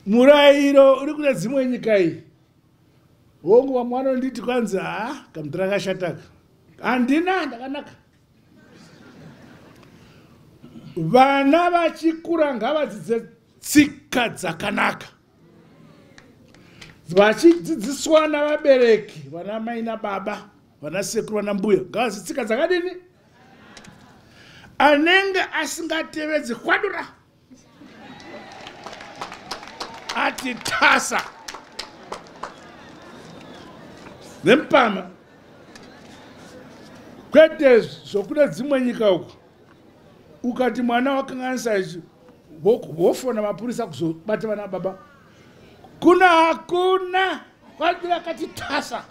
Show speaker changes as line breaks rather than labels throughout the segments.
murairo uri kune dzimwe nyika iyi hongu vamwe vanonditi kwanzi kamutira kashataka handina ndakanaka. Vana vachikura ngavadzidze tsika dzakanaka vachidzidziswa navabereki vana mai nababa vana sekuru vana mbuya ngavadzidze tsika dzakadini. Anenge asingatevedzi kwadura ati tasa nempama kwete zvokuda dzimwe nyika uko ukati mwana wakanganisa ichi wofona mapurisa kuzobata vana baba hakuna kwadura kati tasa.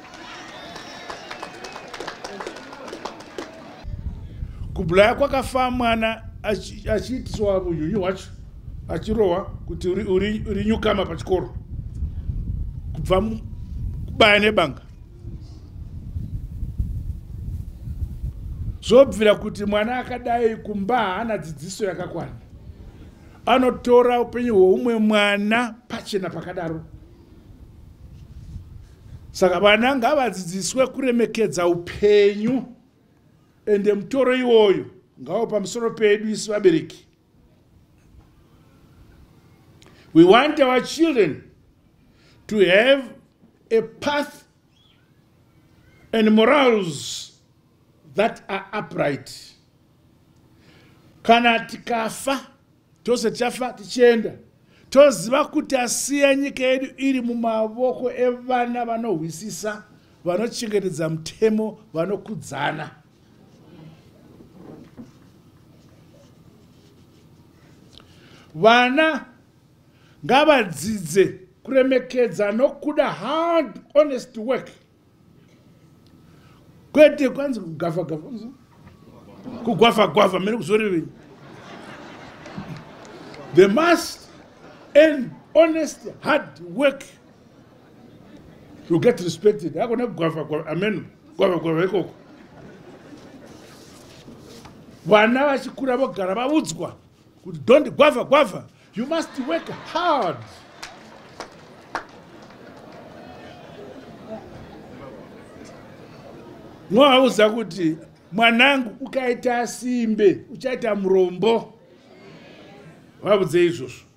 Kubulaya kwakafa mwana achiitiswa unyunyu hwacho achirohwa kuti uri nyukama pachikoro kubva kubaya nebanga. Zobvira kuti mwana akadai kumba haana dzidziso yakakwana, anotora upenyu hwoumwe mwana pachena pakadaro. Saka vana ngavadzidziswe kuremekedza upenyu, ende mutoro iwoyo ngawo pamusoro pedu isi vabereki. We want our children to have a path and morals that are upright. Kana tikafa tose tichafa tichienda toziva kuti asiya nyika yedu iri mumavoko evana vanohwisisa, vanochengetedza mutemo, vanokudzana. Vana ngavadzidze kuremekedza nokuda hard honest work. Kwete kwanzi kugwafa mene kuzorivenyi. They must end honest hard work to get respected. Hakuna kugwafa amen gwafa ikoko. Vana vachikura vogara vavudzwa kuti don't gwafa, you must work hard. Mwauza kuti mwanangu ukaita simbe uchaita murombo. Wabudze izvozvo.